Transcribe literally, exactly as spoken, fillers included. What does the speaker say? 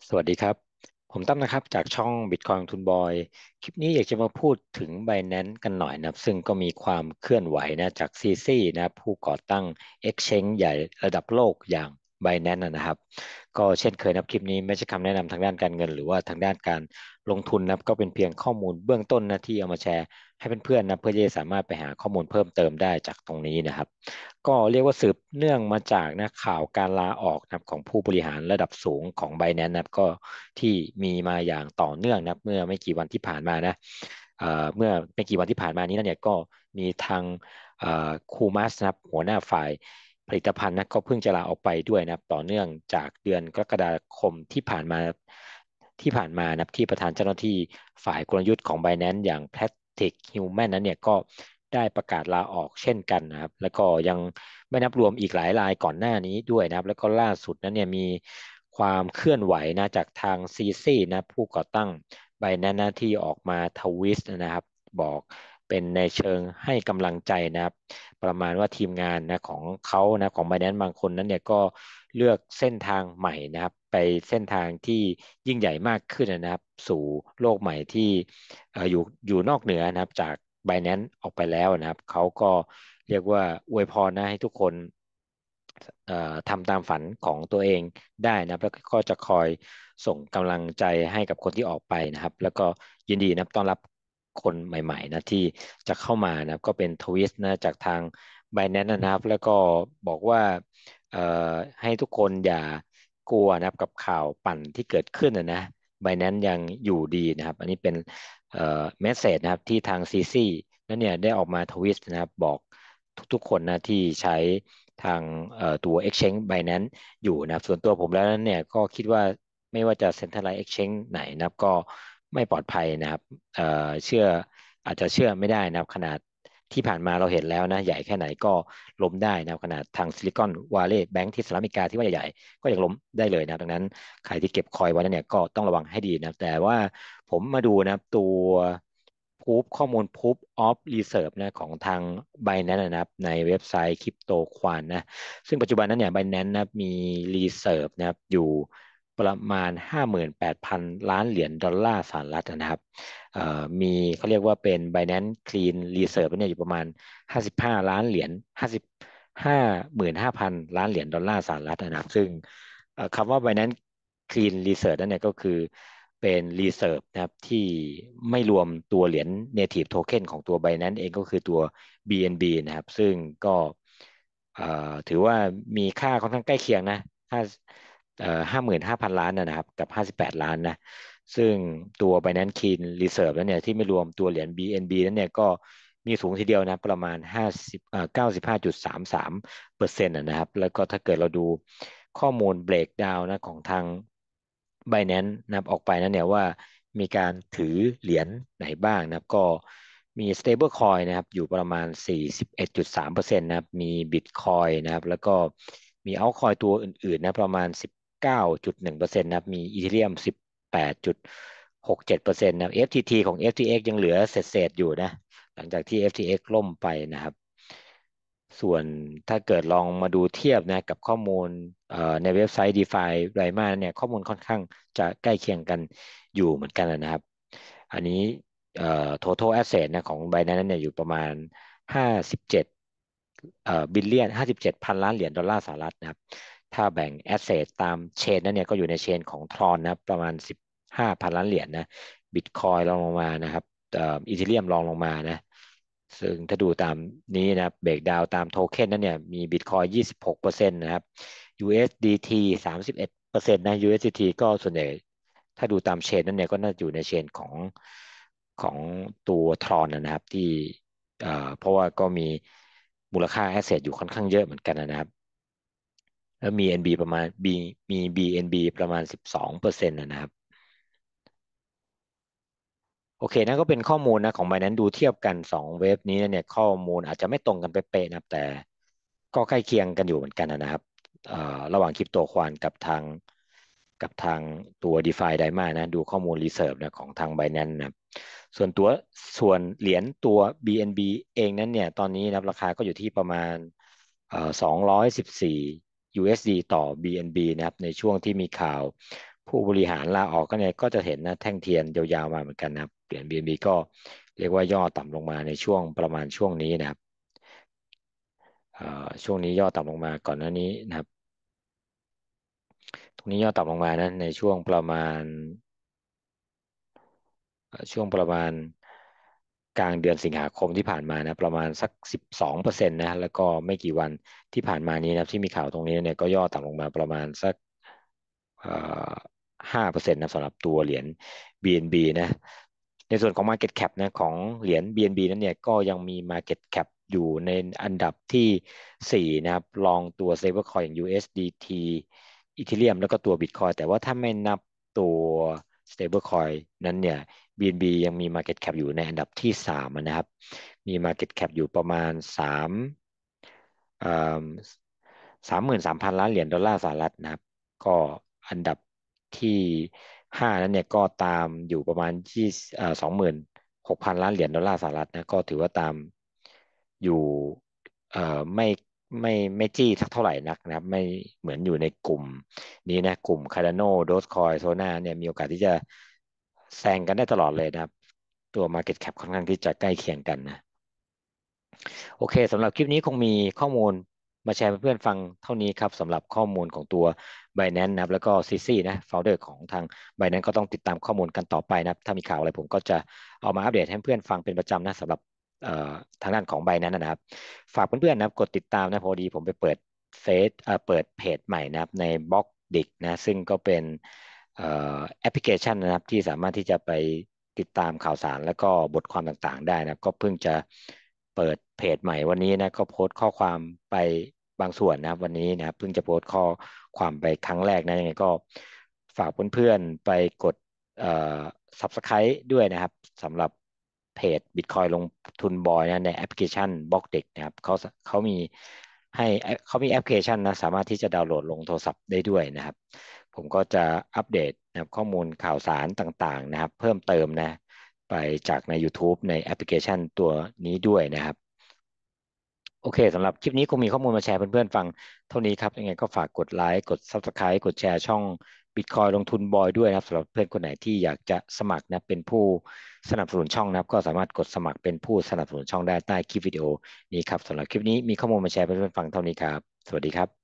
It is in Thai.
สวัสดีครับผมตั้มนะครับจากช่อง Bitcoin ทุนบอยคลิปนี้อยากจะมาพูดถึง Binance กันหน่อยนะครับซึ่งก็มีความเคลื่อนไหวนะจาก ซี ซี นะครับผู้ก่อตั้ง Exchange ใหญ่ระดับโลกอย่าง Binance นะนะครับก็เช่นเคยนะครับคลิปนี้ไม่ใช่คำแนะนำทางด้านการเงินหรือว่าทางด้านการลงทุนนะครับก็เป็นเพียงข้อมูลเบื้องต้นนะที่เอามาแชร์ให้เพื่อนๆนะเพื่อที่จะสามารถไปหาข้อมูลเพิ่มเติมได้จากตรงนี้นะครับ ก็เรียกว่าสืบเนื่องมาจากนะข่าวการลาออกนะครับของผู้บริหารระดับสูงของ Binance นะครับก็ที่มีมาอย่างต่อเนื่องนะครับเมื่อไม่กี่วันที่ผ่านมานะเอ่อเมื่อไม่กี่วันที่ผ่านมานี้นะเนี่ยก็มีทางเอ่อคูมัสนะครับหัวหน้าฝ่ายผลิตภัณฑ์นะก็เพิ่งจะลาออกไปด้วยนะครับต่อเนื่องจากเดือนกรกฎาคมที่ผ่านมาที่ผ่านมานะครับที่ประธานเจ้าหน้าที่ฝ่ายกลยุทธ์ของ Binance อย่างแพทริกฮิวแมนนั้นเนี่ยก็ได้ประกาศลาออกเช่นกันนะครับแล้วก็ยังไม่นับรวมอีกหลายรายก่อนหน้านี้ด้วยนะครับแล้วก็ล่าสุดนั้นเนี่ยมีความเคลื่อนไหวนะจากทางซีซีนะผู้ก่อตั้งไบแนนนะที่ออกมาทวิสต์นะครับบอกเป็นในเชิงให้กำลังใจนะครับประมาณว่าทีมงานนะของเขานะของ Binance บางคนนั้นเนี่ยก็เลือกเส้นทางใหม่นะครับไปเส้นทางที่ยิ่งใหญ่มากขึ้นนะครับสู่โลกใหม่ที่เอ่ออยู่อยู่นอกเหนือนะครับจาก Binance ออกไปแล้วนะครับเขาก็เรียกว่าอวยพรนะให้ทุกคนเอ่อทำตามฝันของตัวเองได้นะครับแล้วก็จะคอยส่งกำลังใจให้กับคนที่ออกไปนะครับแล้วก็ยินดีนะครับต้อนรับคนใหม่ๆนะที่จะเข้ามานะครับก็เป็นทวิสต์นะจากทาง Binance นะครับแล้วก็บอกว่าเอ่อให้ทุกคนอย่ากลัวนะครับกับข่าวปั่นที่เกิดขึ้นนะนะ Binance ยังอยู่ดีนะครับอันนี้เป็นเอ่อเมสเซจนะครับที่ทางซีซีนั่นเนี่ยได้ออกมาทวิตนะครับบอกทุกๆคนนะที่ใช้ทางเอ่อตัว Exchange Binance อยู่นะครับส่วนตัวผมแล้วนั้นเนี่ยก็คิดว่าไม่ว่าจะ Centralized Exchange ไหนนะครับก็ไม่ปลอดภัยนะครับเอ่อเชื่ออาจจะเชื่อไม่ได้นะครับขนาดที่ผ่านมาเราเห็นแล้วนะใหญ่แค่ไหนก็ล้มได้นะครับขนาดทางซิลิคอนว a ลเล y แบงก์ที่สหรัฐอเมริกาที่ว่าใหญ่ๆก็ยังล้มได้เลยนะครับดังนั้นใครที่เก็บคอยไว้นั้นเนี่ยก็ต้องระวังให้ดีนะครับแต่ว่าผมมาดูนะครับตัว Proof ข้อมูล Proof of Reserve นะของทาง Binance นะครับในเว็บไซต์ Crypto Quan นะซึ่งปัจจุบันนั้นเนี่ย Binance นะครับมี Reserve นะครับอยู่ประมาณห้าหมื่นแปดพันล้านเหรียญดอลลาร์สหรัฐนะครับเอ่อมีเขาเรียกว่าเป็น Binance Clean Reserve เนี่ยอยู่ประมาณห้าสิบห้าล้านเหรียญห้าสิบห้าหมื่นห้าพันล้านเหรียญดอลลาร์สหรัฐนะครับซึ่งเอ่อคำว่า Binance Clean Reserve นั่นเนี่ยก็คือเป็น Reserve นะครับที่ไม่รวมตัวเหรียญ Native Token ของตัว Binance เองก็คือตัว บี เอ็น บี นะครับซึ่งก็เอ่อถือว่ามีค่าค่อนข้างใกล้เคียงนะค่าเอ่อห้าหมื่นห้าพันล้านนะนะครับกับห้าสิบแปดล้านนะซึ่งตัว Binance Clean Reserve แล้วเนี่ยที่ไม่รวมตัวเหรียญ บี เอ็น บี นั้นเนี่ยก็มีสูงทีเดียวนะประมาณห้าสิบเอ่อเก้าสิบห้าจุดสามสามเปอร์เซ็นต์นะครับแล้วก็ถ้าเกิดเราดูข้อมูล breakdown นะของทาง Binance นะครับออกไปนะเนี่ยว่ามีการถือเหรียญไหนบ้างนะครับก็มี stable coin นะครับอยู่ประมาณสี่สิบเอ็ดจุดสามเปอร์เซ็นต์นะครับมี Bitcoin นะครับแล้วก็มี altcoin ตัวอื่นๆนะประมาณสิบเก้าจุดหนึ่งเปอร์เซ็นต์นะครับมี Ethereum สิบแปดจุดหกเจ็ดเปอร์เซ็นต์นะครับ เอฟ ที ที ของ เอฟ ที เอ็กซ์ ยังเหลือเศษๆอยู่นะหลังจากที่ เอฟ ที เอ็กซ์ ล่มไปนะครับ ส่วนถ้าเกิดลองมาดูเทียบนะกับข้อมูลเอ่อในเว็บไซต์ DeFi ไรมาเนี่ยข้อมูลค่อนข้างจะใกล้เคียงกันอยู่เหมือนกันนะครับอันนี้เอ่อ total asset นะของ Binance เนี่ยอยู่ประมาณห้าสิบเจ็ดเอ่อบิลเลียนห้าสิบเจ็ดพันล้านเหรียญดอลลาร์สหรัฐนะครับถ้าแบ่ง asset ตามเชนนั้นเนี่ยก็อยู่ในเชนของ Tron นะครับประมาณสิบห้าพันล้านเหรียญนะ Bitcoin รองลงมานะครับเอ่ออีเธเรียมรองลงมานะ ซึ่งถ้าดูตามนี้นะครับเบรกดาวตามโทเค็นนั้นเนี่ยมีบิตคอยยี่สิบหกเปอร์เซ็นต์นะครับ ยู เอส ดี ที สามสิบเอ็ดเปอร์เซ็นต์นะ ยู เอส ดี ที ก็ส่วนใหญ่ถ้าดูตามเชนนั้นเนี่ยก็น่าจะอยู่ในเชนของของตัวทรอนนะครับที่เอ่อเพราะว่าก็มีมูลค่าแอสเซทอยู่ค่อนข้างเยอะเหมือนกันนะครับแล้วมี เอ็น บี ประมาณ B มี บี เอ็น บี ประมาณสิบสองเปอร์เซ็นต์นะครับ โอเคนั่นก็เป็นข้อมูลนะของ Binance ดูเทียบกันสองเว็บนี้เนี่ยข้อมูลอาจจะไม่ตรงกันเป๊ะๆนะครับแต่ก็ใกล้เคียงกันอยู่เหมือนกันนะครับเอ่อระหว่างคริปโตควอนกับทางกับทางตัว DeFi Dima นะดูข้อมูล Reserve นะของทาง Binance นะครับส่วนตัวส่วนเหรียญตัว บี เอ็น บี เองนั้นเนี่ยตอนนี้นะครับราคาก็อยู่ที่ประมาณเอ่อสองร้อยสิบสี่ ยู เอส ดี ต่อ บี เอ็น บี นะครับในช่วงที่มีข่าวผู้บริหารลาออกก็เนี่ยก็จะเห็นนะแท่งเทียนยาวๆมาเหมือนกันนะครับเหรียญ บี เอ็น บี ก็เรียกว่าย่อต่ำลงมาในช่วงประมาณช่วงนี้นะครับเอ่อช่วงนี้ย่อต่ำลงมาก่อนหน้านี้นะครับตรงนี้ย่อต่ำลงมานะในช่วงประมาณ เอ่อช่วงประมาณกลางเดือนสิงหาคมที่ผ่านมานะประมาณสักสิบสองเปอร์เซ็นต์นะแล้วก็ไม่กี่วันที่ผ่านมานี้นะครับที่มีข่าวตรงนี้เนี่ยก็ย่อต่ำลงมาประมาณสักเอ่อห้าเปอร์เซ็นต์นะสำหรับตัวเหรียญ บี เอ็น บี นะในส่วนของ Market Cap นะของเหรียญ บี เอ็น บี นั้นเนี่ยก็ยังมี Market Cap อยู่ในอันดับที่สี่นะครับรองตัว Stablecoin อย่าง ยู เอส ดี ที Ethereum แล้วก็ตัว Bitcoin แต่ว่าถ้าไม่นับตัว Stablecoin นั้นเนี่ย บี เอ็น บี ยังมี Market Cap อยู่ในอันดับที่สามนะครับมี Market Cap อยู่ประมาณสามเอ่อสามหมื่นสามพันล้านเหรียญดอลลาร์สหรัฐนะครับก็อันดับที่ห้านั้นเนี่ยก็ตามอยู่ประมาณที่เอ่อสองหมื่นหกพันล้านเหรียญดอลลาร์สหรัฐนะก็ถือว่าตามอยู่เอ่อไม่ไม่ไม่จี้สักเท่าไหร่นักนะครับไม่เหมือนอยู่ในกลุ่มนี้นะกลุ่ม Cardano Dogecoin Solana เนี่ยมีโอกาสที่จะแซงกันได้ตลอดเลยนะครับตัว Market Cap ค่อนข้างที่จะใกล้เคียงกันนะ โอเคสำหรับคลิปนี้คงมีข้อมูลมาแชร์ให้เพื่อนๆฟังเท่านี้ครับสำหรับข้อมูลของตัว Binance นะครับแล้วก็ ซี ซี นะ founder ของทาง Binance ก็ต้องติดตามข้อมูลกันต่อไปนะครับถ้ามีข่าวอะไรผมก็จะเอามาอัปเดตให้เพื่อนฟังเป็นประจำนะสำหรับเอ่อทางด้านของ Binance นะครับฝากเพื่อนๆนะครับกดติดตามนะพอดีผมไปเปิดเฟซเอ่อเปิดเพจใหม่นะครับในบล็อกดิกนะซึ่งก็เป็นเอ่อแอปพลิเคชันนะครับที่สามารถที่จะไปติดตามข่าวสารแล้วก็บทความต่างๆได้นะครับก็เพิ่งจะเปิดเพจใหม่วันนี้นะก็โพสต์ข้อความไปบางส่วนนะครับวันนี้นะครับเพิ่งจะโพสต์ข้อความไปครั้งแรกนะยังไงก็ฝากเพื่อนๆไปกดเอ่อ Subscribe ด้วยนะครับสำหรับเพจ Bitcoin ลงทุนบอยนะในแอปพลิเคชันบล็อกเด็กนะครับเขาเขามีให้เขามีแอปพลิเคชันนะสามารถที่จะดาวน์โหลดลงโทรศัพท์ได้ด้วยนะครับ ผมก็จะอัปเดตนะครับข้อมูลข่าวสารต่างๆนะครับเพิ่มเติมนะไปจากใน YouTube ในแอปพลิเคชันตัวนี้ด้วยนะครับโอเคสำหรับคลิปนี้คงมีข้อมูลมาแชร์เพื่อนๆฟังเท่านี้ครับยังไงก็ฝากกดไลค์กด Subscribe กดแชร์ช่อง Bitcoin ลงทุนบอยด้วยนะครับสำหรับเพื่อนคนไหนที่อยากจะสมัครนะเป็นผู้สนับสนุนช่องนะครับก็สามารถกดสมัครเป็นผู้สนับสนุนช่องได้ใต้คลิปวิดีโอนี้ครับสำหรับคลิปนี้มีข้อมูลมาแชร์เพื่อนๆฟังเท่านี้ครับสวัสดีครับ